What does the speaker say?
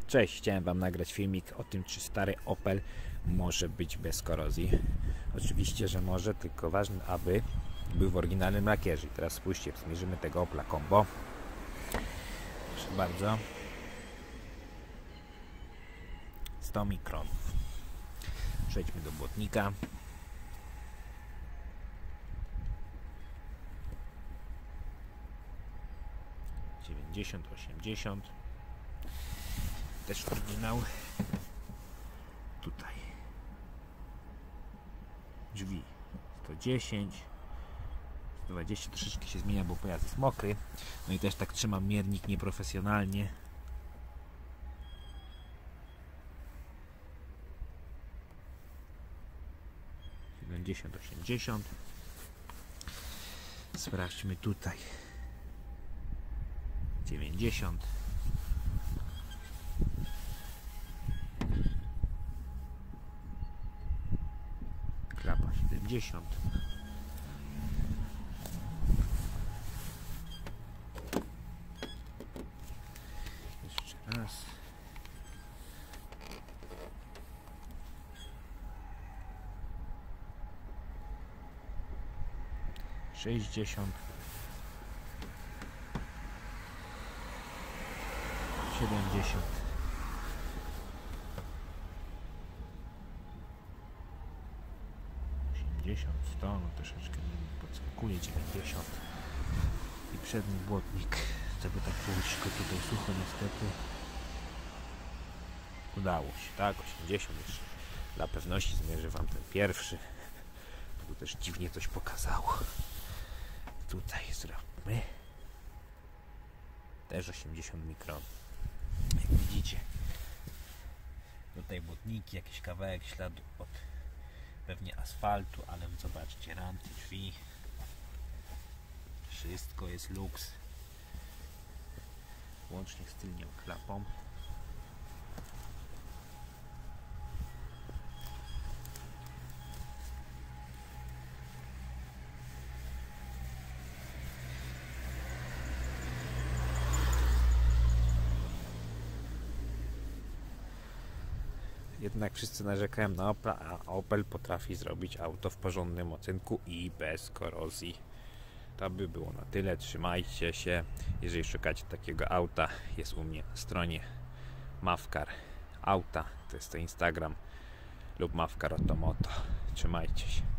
Cześć, chciałem Wam nagrać filmik o tym, czy stary Opel może być bez korozji. Oczywiście, że może, tylko ważne, aby był w oryginalnym lakierze. I teraz spójrzcie, zmierzymy tego Opla Combo. Proszę bardzo. 100 mikronów. Przejdźmy do błotnika. ,90, 80. Też oryginał. Tutaj drzwi 110, 120, troszeczkę się zmienia, bo pojazd jest mokry. No i też tak trzymam miernik nieprofesjonalnie. ,70, 80. Sprawdźmy tutaj 90. Klapa 70. Jeszcze raz. ,60. 70. 80, 100, no troszeczkę podskakuje, 90. I przedni błotnik, żeby tak powiedzieć, tutaj sucho niestety. Udało się, tak, 80 jeszcze. Dla pewności zmierzę Wam ten pierwszy. Tu też dziwnie coś pokazało. Tutaj zrobimy. Też 80 mikron. Jak widzicie, tutaj błotniki, jakiś kawałek śladu od pewnie asfaltu, ale zobaczcie, ranty, drzwi, wszystko jest luks, łącznie z tylnią klapą. Jednak wszyscy narzekają na Opla, a Opel potrafi zrobić auto w porządnym ocynku i bez korozji. To by było na tyle. Trzymajcie się. Jeżeli szukacie takiego auta, jest u mnie na stronie Mavcar Auta. To jest to Instagram lub Mavcar Automoto. Trzymajcie się.